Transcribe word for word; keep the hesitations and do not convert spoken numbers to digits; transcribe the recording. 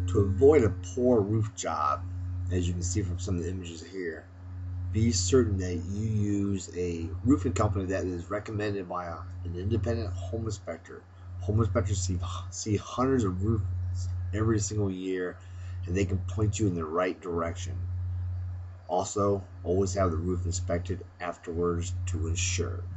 To avoid a poor roof job, as you can see from some of the images here, be certain that you use a roofing company that is recommended by a, an independent home inspector. Home inspectors see, see hundreds of roofs every single year, and they can point you in the right direction. Also, always have the roof inspected afterwards to ensure